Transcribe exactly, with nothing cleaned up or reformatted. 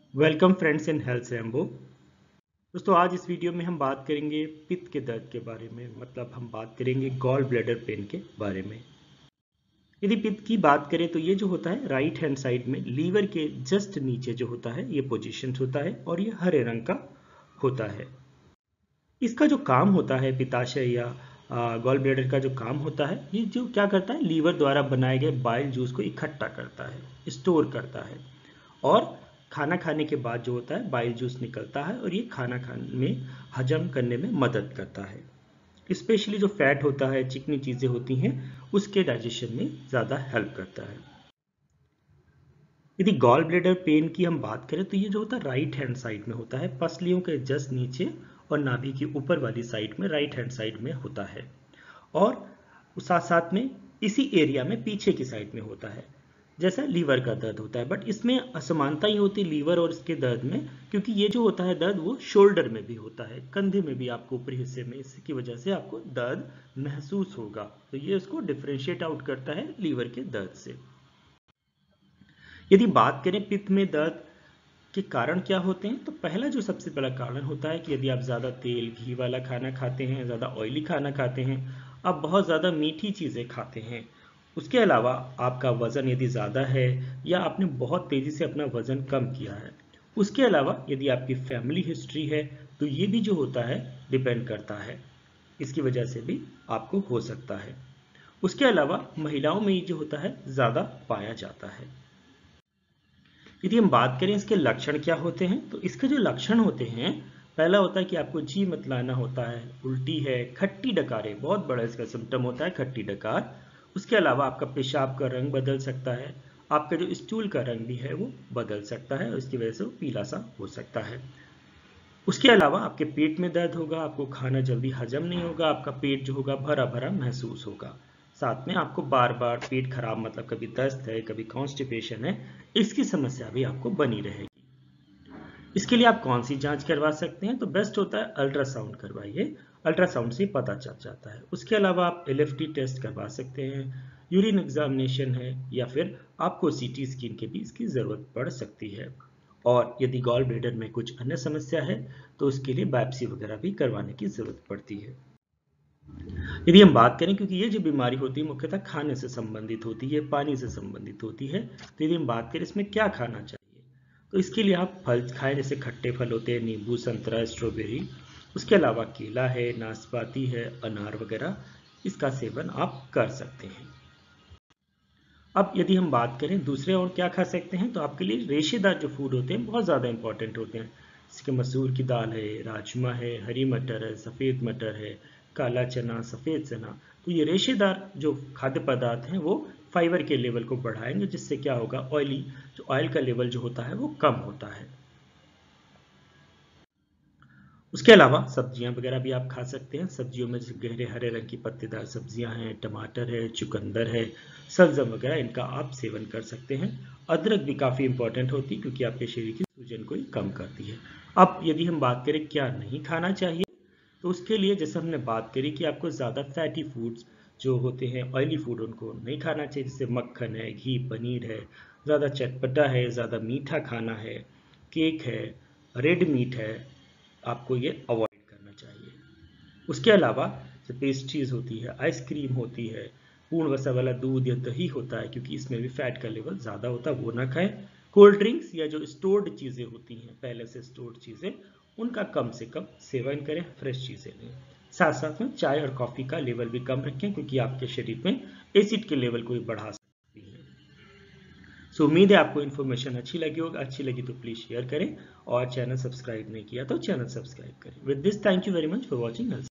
Welcome friends in Health Rambo. दोस्तों, आज इस वीडियो में हम बात करेंगे पित्त के दर्द के बारे में। मतलब हम बात करेंगे गॉल ब्लैडर पेन के बारे में। यदि पित्त की बात करें तो ये जो होता है राइट हैंड साइड में लीवर के जस्ट नीचे जो होता है ये पोजीशन होता है और ये हरे रंग का होता है। इसका जो काम होता है पित्ताशय या गॉल ब्लैडर का जो काम होता है, ये जो क्या करता है, लीवर द्वारा बनाए गए बाइल जूस को इकट्ठा करता है, स्टोर करता है और खाना खाने के बाद जो होता है बाइल जूस निकलता है और ये खाना खाने में हजम करने में मदद करता है। स्पेशली जो फैट होता है, चिकनी चीज़ें होती हैं, उसके डाइजेशन में ज़्यादा हेल्प करता है। यदि गॉल ब्लैडर पेन की हम बात करें तो ये जो होता है राइट हैंड साइड में होता है, पसलियों के जस्ट नीचे और नाभि की ऊपर वाली साइड में, राइट हैंड साइड में होता है और साथ साथ में इसी एरिया में पीछे की साइड में होता है, जैसा लीवर का दर्द होता है। बट इसमें असमानता ही होती है लीवर और इसके दर्द में, क्योंकि ये जो होता है दर्द वो शोल्डर में भी होता है, कंधे में भी आपको ऊपरी हिस्से में, इसकी वजह से आपको दर्द महसूस होगा। तो ये उसको डिफरेंशिएट आउट करता है लीवर के दर्द से। यदि बात करें पित्त में दर्द के कारण क्या होते हैं, तो पहला जो सबसे बड़ा कारण होता है कि यदि आप ज़्यादा तेल घी वाला खाना खाते हैं, ज़्यादा ऑयली खाना खाते हैं, आप बहुत ज़्यादा मीठी चीज़ें खाते हैं, उसके अलावा आपका वज़न यदि ज़्यादा है या आपने बहुत तेज़ी से अपना वज़न कम किया है, उसके अलावा यदि आपकी फैमिली हिस्ट्री है तो ये भी जो होता है डिपेंड करता है, इसकी वजह से भी आपको हो सकता है। उसके अलावा महिलाओं में ये जो होता है ज़्यादा पाया जाता है। यदि हम बात करें इसके लक्षण क्या होते हैं, तो इसके जो लक्षण होते हैं, पहला होता है कि आपको जी मतलाना होता है, उल्टी है, खट्टी डकारें, बहुत बड़ा इसका सिम्टम होता है खट्टी डकार। उसके अलावा आपका पेशाब का रंग बदल सकता है, आपका जो स्टूल का रंग भी है वो बदल सकता है और इसकी वजह से वो पीला सा हो सकता है। उसके अलावा आपके पेट में दर्द होगा, आपको खाना जल्दी हजम नहीं होगा, आपका पेट जो होगा भरा भरा महसूस होगा। साथ में आपको बार बार पेट खराब, मतलब कभी दस्त है, कभी कॉन्स्टिपेशन है, इसकी समस्या भी आपको बनी रहेगी। इसके लिए आप कौन सी जांच करवा सकते हैं, तो बेस्ट होता है अल्ट्रासाउंड करवाइए, अल्ट्रासाउंड से पता चल जाता है। उसके अलावा आप एल एफ टी टेस्ट करवा सकते हैं, यूरिन एग्जामिनेशन है, या फिर आपको सी टी स्कैन की भी इसकी ज़रूरत पड़ सकती है। और यदि गॉल ब्लैडर में कुछ अन्य समस्या है तो उसके लिए बायोप्सी वगैरह भी करवाने की ज़रूरत पड़ती है। यदि हम बात करें, क्योंकि ये जो बीमारी होती है मुख्यतः खाने से संबंधित होती है, पानी से संबंधित होती है, तो यदि हम बात करें इसमें क्या खाना चाहिए, तो इसके लिए आप फल खाएं, जैसे खट्टे फल होते हैं, नींबू, संतरा, स्ट्रॉबेरी। उसके अलावा केला है, नाशपाती है, अनार वगैरह, इसका सेवन आप कर सकते हैं। अब यदि हम बात करें दूसरे और क्या खा सकते हैं, तो आपके लिए रेशेदार जो फूड होते हैं बहुत ज़्यादा इंपॉर्टेंट होते हैं, जैसे कि मसूर की दाल है, राजमा है, हरी मटर है, सफ़ेद मटर है, काला चना, सफ़ेद चना। तो ये रेशेदार जो खाद्य पदार्थ हैं वो फाइबर के लेवल को बढ़ाएंगे, जिससे क्या होगा, ऑयली जो ऑयल का लेवल जो होता है वो कम होता है। उसके अलावा सब्जियां वगैरह भी आप खा सकते हैं। सब्जियों में जैसे गहरे हरे रंग की पत्तेदार सब्जियां हैं, टमाटर है, चुकंदर है, सलजम वगैरह, इनका आप सेवन कर सकते हैं। अदरक भी काफ़ी इंपॉर्टेंट होती है, क्योंकि आपके शरीर की सूजन को ही कम करती है। अब यदि हम बात करें क्या नहीं खाना चाहिए, तो उसके लिए जैसे हमने बात करी कि आपको ज़्यादा फैटी फूड्स जो होते हैं, ऑयली फूड, उनको नहीं खाना चाहिए, जैसे मक्खन है, घी, पनीर है, ज़्यादा चटपटा है, ज़्यादा मीठा खाना है, केक है, रेड मीट है, आपको ये अवॉइड करना चाहिए। उसके अलावा जो पेस्ट्रीज होती है, आइसक्रीम होती है, पूर्ण वसा वाला दूध या दही होता है, क्योंकि इसमें भी फैट का लेवल ज़्यादा होता है, वो ना खाएं। कोल्ड ड्रिंक्स या जो स्टोर्ड चीज़ें होती हैं, पहले से स्टोर्ड चीज़ें, उनका कम से कम सेवन करें, फ्रेश चीज़ें लें। साथ साथ में चाय और कॉफ़ी का लेवल भी कम रखें, क्योंकि आपके शरीर में एसिड के लेवल को भी बढ़ा सकती है। सो उम्मीद है आपको इन्फॉर्मेशन अच्छी लगी होगी। अच्छी लगी तो प्लीज़ शेयर करें, और चैनल सब्सक्राइब नहीं किया तो चैनल सब्सक्राइब करें। With this, thank you very much for watching.